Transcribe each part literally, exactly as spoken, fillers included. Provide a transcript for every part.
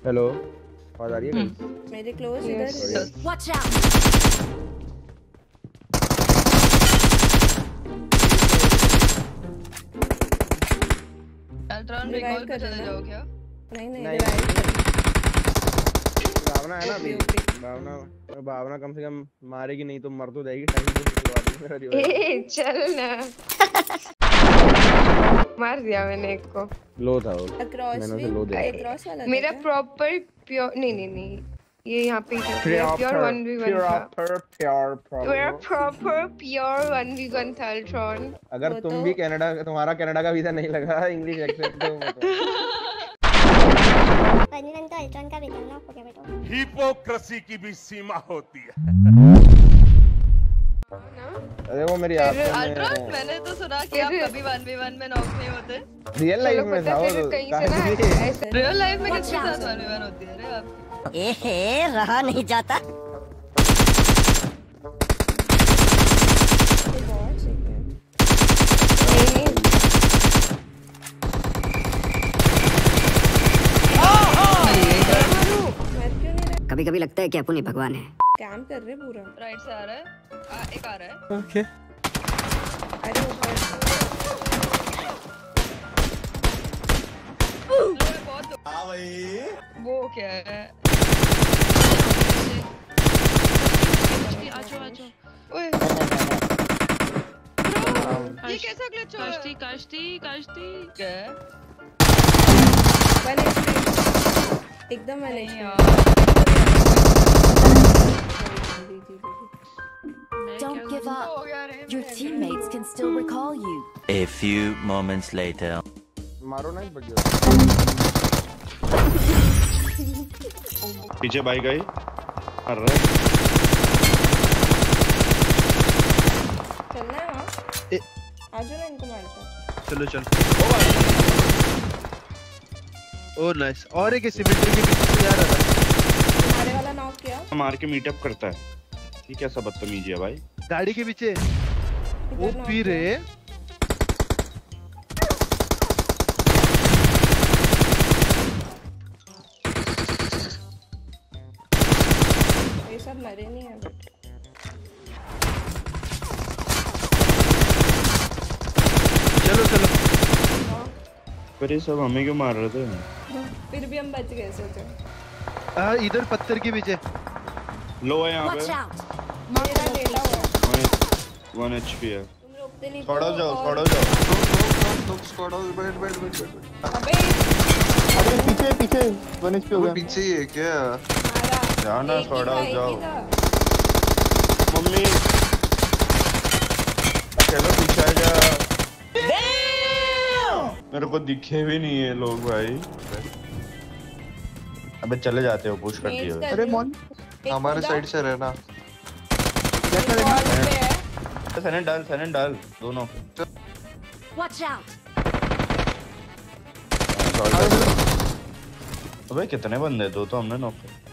Hello, आवाज आ रही है? मेरे क्लोज इधर। Watch out. अल्ट्रॉन रिकॉल पे चले जाओ क्या? नहीं नहीं नहीं, भावना है ना अभी। भावना भावना कम से कम मारेगी नहीं तो मर तो जाएगी। टाइम तो निकलवा दी मेरा रिवाइव। ए चल ना। मार दिया मैंने एक को। लो था वो। अक्रॉस मैंने उसे भी लो दिया। अक्रॉस वाला मेरा प्रॉपर प्योर नहीं नहीं नहीं ये यहाँ पे प्योर वन वी वन था। प्योर प्योर मेरा proper pure one v one था अल्ट्रॉन। अगर तुम भी कनाडा तुम्हारा कनाडा का वीजा नहीं लगा इंग्लिश एक्सेंट तो मत। वन वी वन तो अल्ट्रॉन का वीजा ना हो गया बेटा। हिपोक्रेसी की भी सीमा होती है। अरे वो मेरी आंख में अल्ट्रॉन मैंने तो सुना कि आप कभी वन वी वन में नॉक नहीं होते। रियल लाइफ में था वो। रियल लाइफ में किसके साथ वन वी वन होती है रे आपकी? एहे रहा नहीं जाता। कभी कभी लगता है कि अपन ही भगवान है। कैंप कर रहे पूरा। राइट से आ रहा है। आ, एक आ रहा है। ओके। अरे ऊपर वो क्या है? आजो आजो। ओए ये कैसा ग्लिच हो रहा है? कश्ती कश्ती कश्ती क्या? वन एचपी एकदम one HP. Don't give up. Your teammates can still recall you. A few moments later. मारो ना बच पीछे बाइक आई मार रहा है। चलना है वहाँ। आजो ना इनको मारता। चलो चल। Oh nice. और एक सिमेट्री के पीछे से जा रहा था। हमारे वाला नॉक किया। मार के मीटअप करता है। ये कैसा बदतमीजी है भाई? गाड़ी के पीछे वो पी रहे। ये सब मरे नहीं है। चलो चलो। पर ये सब हमें क्यों मार रहे थे? फिर भी हम बच गए सोचो। हाँ इधर पत्थर के पीछे। लो है यहाँ पे। मेरा डेटा हुआ। वन एचपी है। तुम रोकते नहीं। छोड़ो जाओ छोड़ो जाओ। छोड़ो बैठ बैठ बैठ बैठ। अबे अबे पीछे पीछे वन एचपी हो गया। पीछे ही है क्या? जाओ ना छोड़ो जाओ। मम्मी चलो पीछे आ जा। मेरे को दिखे भी नहीं है लोग भाई। अबे चले जाते हो पुश कर दिए। अरे मॉन हमारे साइड से रहना। सैनिट डाल सैनिट डाल दोनों। Watch out. अबे कितने बंदे? दो तो हमने नॉक किए।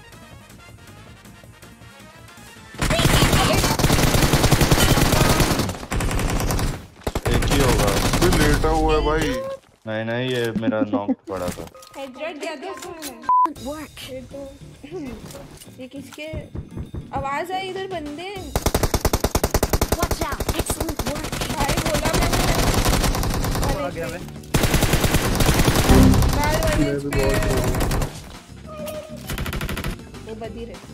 एक ही होगा। तू लेटा हुआ है भाई। नहीं नहीं ये मेरा नॉक पड़ा था। हेडशॉट दिया था उसने। ये तो ये किसके आवाज आई? इधर बंदे। Watch out. Excellent work. भाई बोला मैंने। आ गया मैं। बाल वन एचपी। वो बधिर है।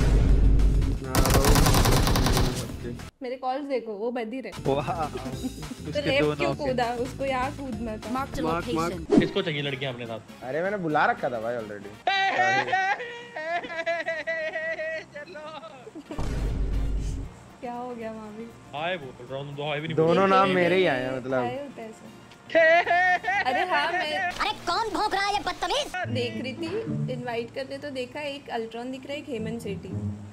मेरे कॉल्स देखो वो बधिर है। वाह। तो लेफ्ट क्यों कूदा? उसको यहाँ कूदना था। Mark the location. किसको चाहिए लड़कियां अपने साथ? अरे मैंने बुला रखा था भाई ऑलरेडी। क्या हो गया मामी? हाय बोल रहा हूं। दो हाय भी नहीं। दोनों नाम मेरे ही आए हैं मतलब। अरे हाँ मैं अरे कौन भौंक रहा है ये बदतमीज? देख रही थी इनवाइट करते तो देखा एक अल्ट्रॉन दिख रहा है, एक हेमंत सेठी।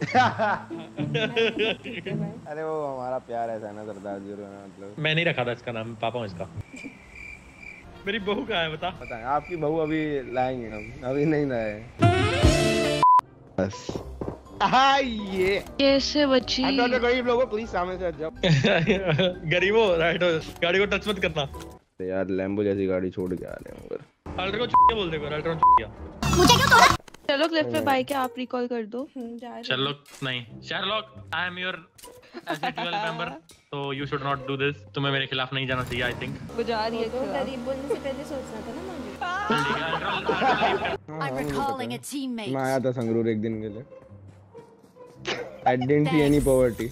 अरे वो हमारा प्यार ऐसा है ना सरदार जी मतलब। मैं नहीं रखा था इसका नाम, पापा हूं इसका। मेरी बहू कहाँ है बता? पता है आपकी बहू अभी लाएंगे हम, अभी नहीं लाए। बस हाँ ये कैसे बची? गरीब लोगों प्लीज सामने से हट जाओ। गरीबो राइट हो, गाड़ी को टच मत करना यार लैम्बो जैसी गाड़ी छोड़ के आ रहे हैं। अल्ट्रा को बोल दे, अल्ट्रा को मुझे क्यों तोड़ा? चलो क्लिप पे भाई के आप रिकॉल कर दो। शर्लॉक नहीं, Sherlock I am your SATL member, तो you should not do this. तुम्हें मेरे खिलाफ नहीं जाना चाहिए। आई थिंक वो जा रही है। तो गरीब बोलने से पहले सोचना था ना मुझे। I'm recalling a teammate. मैं आया था संगरूर एक दिन के लिए। I didn't see any poverty.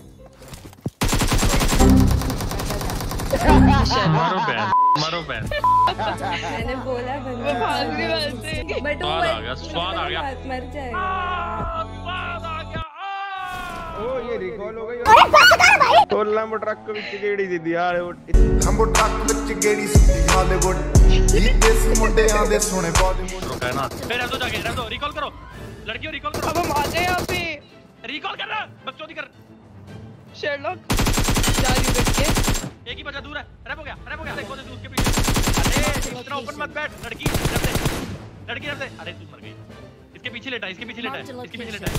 मारो बैन, मारो बैन। मैंने बोला बंदा भाग रही वैसे। बट वो स्वाद आ गया, स्वाद आ गया, मर जाएगा। स्वाद आ गया। ओ ये रिकॉल हो गई। टोला में ट्रक के ਵਿੱਚ ਗੇੜੀ ਦਿੱਤੀ ਹਾਲੀਵੁੱਡ। हम ट्रक ਵਿੱਚ ਗੇੜੀ ਦਿੱਤੀ ਹਾਲੀਵੁੱਡ। ਇਹ ਦੇਸੀ ਮੁੰਡਿਆਂ ਦੇ ਸੋਹਣੇ ਬਾਲੀਵੁੱਡ। रुका ना। फिर रह दो जाके, रह दो, रिकॉल करो। लड़कियों रिकॉल करो। अब हम आ गए यहाँ पे। रिकॉल कर रहा, बकचोदी कर। शर्लॉक जा रही बैठ के। एक ही बचा दूर है। रैप हो गया, रैप हो गया। देखो देखो उसके पीछे। अरे इतना ऊपर मत बैठ लड़की। रैप दे, लड़की रैप दे। अरे तू मर गई। इसके पीछे लेटा, इसके पीछे लेटा, इसके पीछे लेटा।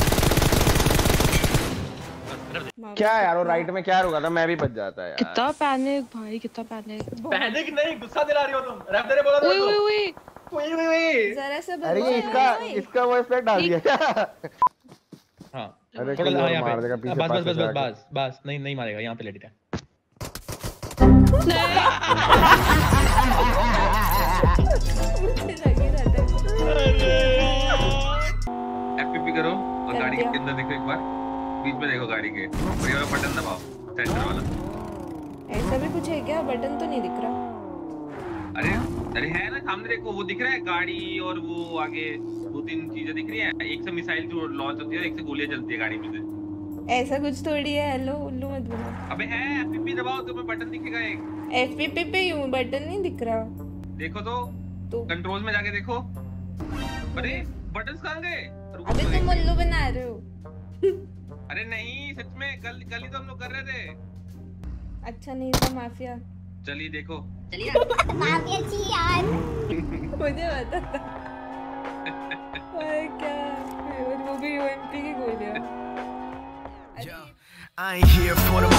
क्या यार वो राइट में क्या रुका था, मैं भी बच जाता यार। कितना पैनिक भाई, कितना पैनिक। पैनिक नहीं, गुस्सा दिला रही हो तुम। रैप दे रे बोला। ओए ओए ओए ओए ओए। जरा सा अरे ये इसका इसका वॉइस पैक डाल दिया क्या? हां अरे थोड़ा किल यहाँ मार देगा पे। पीछे। बस बस बस बस बस बस नहीं नहीं मारेगा, यहाँ पे लेट है। एफपीपी करो और गाड़ी के अंदर देखो एक बार, बीच में देखो गाड़ी के, और ये वाला बटन दबाओ, सेंटर वाला। ऐसा भी कुछ है क्या? बटन तो नहीं दिख रहा। अरे अरे है ना सामने देखो, वो दिख रहा है गाड़ी, और वो आगे दो तीन चीजें दिख रही है। एक से मिसाइल जो लॉन्च होती है, एक से गोलियां चलती है गाड़ी में से। ऐसा कुछ थोड़ी है। हेलो उल्लू मत बनो। अबे है, एफपीपी दबाओ तुम्हें बटन दिखेगा एक। एफपीपी पे यूं बटन नहीं दिख रहा। देखो तो, तो कंट्रोल में जाके देखो। अरे बटन्स कहां गए? अबे तुम उल्लू बना रहे हो। अरे नहीं सच में, कल कल ही तो हम लोग कर रहे थे। अच्छा नहीं था माफिया। चलिए देखो, चलिए माफिया जी यार मुझे पता था। भाई क्या, और वो भी यूएमपी की गोलियां। I ain't here for the